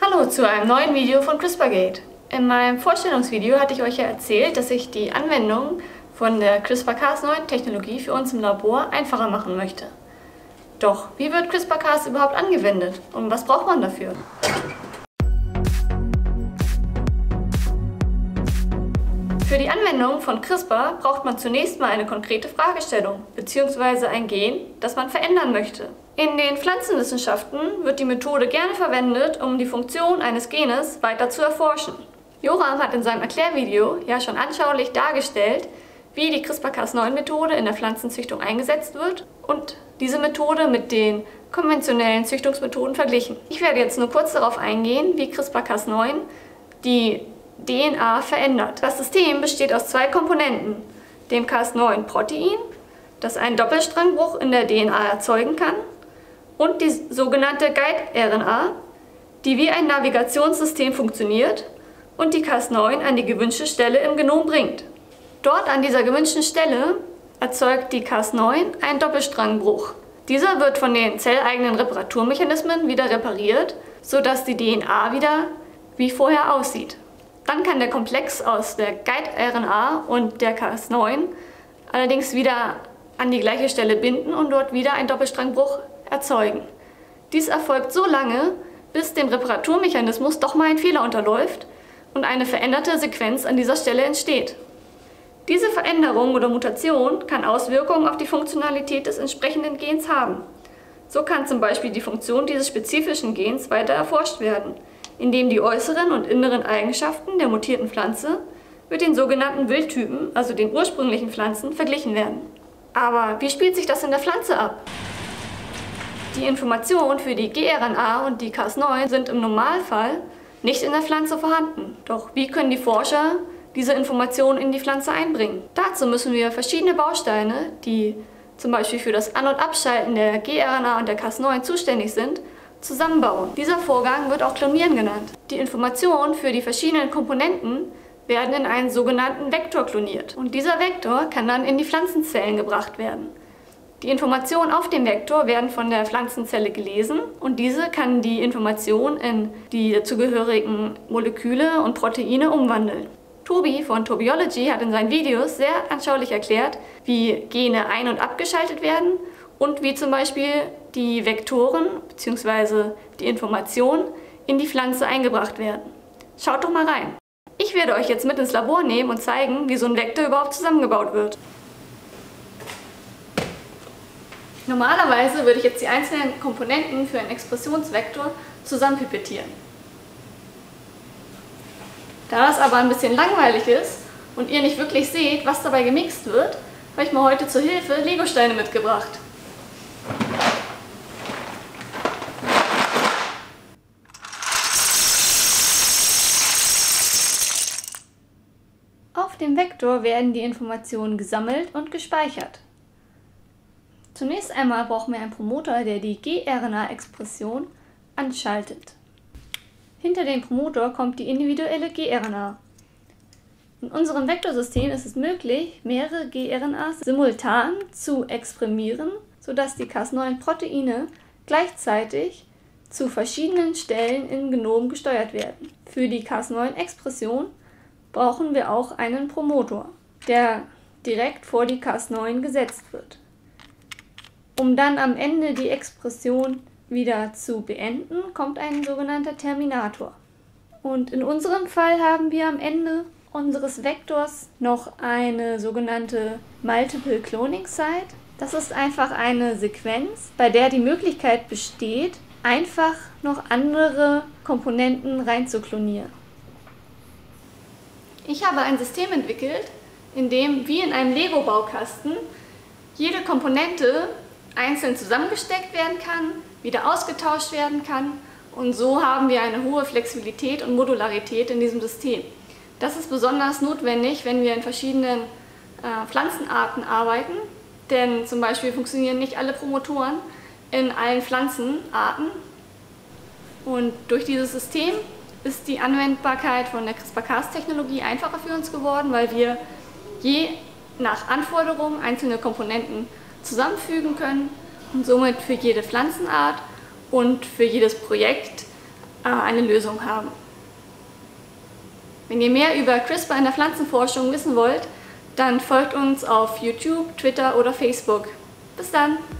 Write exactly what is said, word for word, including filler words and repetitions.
Hallo zu einem neuen Video von CRISPR-Gate. In meinem Vorstellungsvideo hatte ich euch ja erzählt, dass ich die Anwendung von der CRISPR Cas neun Technologie für uns im Labor einfacher machen möchte. Doch, wie wird CRISPR Cas überhaupt angewendet und was braucht man dafür? Für die Anwendung von CRISPR braucht man zunächst mal eine konkrete Fragestellung bzw. ein Gen, das man verändern möchte. In den Pflanzenwissenschaften wird die Methode gerne verwendet, um die Funktion eines Genes weiter zu erforschen. Joram hat in seinem Erklärvideo ja schon anschaulich dargestellt, wie die CRISPR Cas neun Methode in der Pflanzenzüchtung eingesetzt wird und diese Methode mit den konventionellen Züchtungsmethoden verglichen. Ich werde jetzt nur kurz darauf eingehen, wie CRISPR Cas neun die D N A verändert. Das System besteht aus zwei Komponenten, dem Cas neun Protein, das einen Doppelstrangbruch in der D N A erzeugen kann, und die sogenannte Guide-R N A, die wie ein Navigationssystem funktioniert und die Cas neun an die gewünschte Stelle im Genom bringt. Dort an dieser gewünschten Stelle erzeugt die Cas neun einen Doppelstrangbruch. Dieser wird von den zelleigenen Reparaturmechanismen wieder repariert, sodass die D N A wieder wie vorher aussieht. Dann kann der Komplex aus der Guide-R N A und der Cas neun allerdings wieder an die gleiche Stelle binden und dort wieder einen Doppelstrangbruch erzeugen. Dies erfolgt so lange, bis dem Reparaturmechanismus doch mal ein Fehler unterläuft und eine veränderte Sequenz an dieser Stelle entsteht. Diese Veränderung oder Mutation kann Auswirkungen auf die Funktionalität des entsprechenden Gens haben. So kann zum Beispiel die Funktion dieses spezifischen Gens weiter erforscht werden, indem die äußeren und inneren Eigenschaften der mutierten Pflanze mit den sogenannten Wildtypen, also den ursprünglichen Pflanzen, verglichen werden. Aber wie spielt sich das in der Pflanze ab? Die Informationen für die G-R N A und die Cas neun sind im Normalfall nicht in der Pflanze vorhanden. Doch wie können die Forscher diese Informationen in die Pflanze einbringen? Dazu müssen wir verschiedene Bausteine, die zum Beispiel für das An- und Abschalten der G-R N A und der Cas neun zuständig sind, zusammenbauen. Dieser Vorgang wird auch Klonieren genannt. Die Informationen für die verschiedenen Komponenten werden in einen sogenannten Vektor kloniert. Und dieser Vektor kann dann in die Pflanzenzellen gebracht werden. Die Informationen auf dem Vektor werden von der Pflanzenzelle gelesen und diese kann die Informationen in die dazugehörigen Moleküle und Proteine umwandeln. Tobi von Tobiology hat in seinen Videos sehr anschaulich erklärt, wie Gene ein- und abgeschaltet werden und wie zum Beispiel die Vektoren bzw. die Informationen in die Pflanze eingebracht werden. Schaut doch mal rein. Ich werde euch jetzt mit ins Labor nehmen und zeigen, wie so ein Vektor überhaupt zusammengebaut wird. Normalerweise würde ich jetzt die einzelnen Komponenten für einen Expressionsvektor zusammenpipettieren. Da das aber ein bisschen langweilig ist und ihr nicht wirklich seht, was dabei gemixt wird, habe ich mir heute zur Hilfe Legosteine mitgebracht. Auf dem Vektor werden die Informationen gesammelt und gespeichert. Zunächst einmal brauchen wir einen Promoter, der die G-R N A-Expression anschaltet. Hinter dem Promoter kommt die individuelle G-R N A. In unserem Vektorsystem ist es möglich, mehrere G-R N As simultan zu exprimieren, sodass die Cas neun Proteine gleichzeitig zu verschiedenen Stellen im Genom gesteuert werden. Für die Cas neun Expression brauchen wir auch einen Promoter, der direkt vor die Cas neun gesetzt wird. Um dann am Ende die Expression wieder zu beenden, kommt ein sogenannter Terminator. Und in unserem Fall haben wir am Ende unseres Vektors noch eine sogenannte Multiple Cloning Site. Das ist einfach eine Sequenz, bei der die Möglichkeit besteht, einfach noch andere Komponenten reinzuklonieren. Ich habe ein System entwickelt, in dem wie in einem Lego-Baukasten jede Komponente einzeln zusammengesteckt werden kann, wieder ausgetauscht werden kann und so haben wir eine hohe Flexibilität und Modularität in diesem System. Das ist besonders notwendig, wenn wir in verschiedenen äh, Pflanzenarten arbeiten, denn zum Beispiel funktionieren nicht alle Promotoren in allen Pflanzenarten und durch dieses System ist die Anwendbarkeit von der CRISPR Cas Technologie einfacher für uns geworden, weil wir je nach Anforderungen einzelne Komponenten zusammenfügen können und somit für jede Pflanzenart und für jedes Projekt äh, eine Lösung haben. Wenn ihr mehr über CRISPR in der Pflanzenforschung wissen wollt, dann folgt uns auf YouTube, Twitter oder Facebook. Bis dann!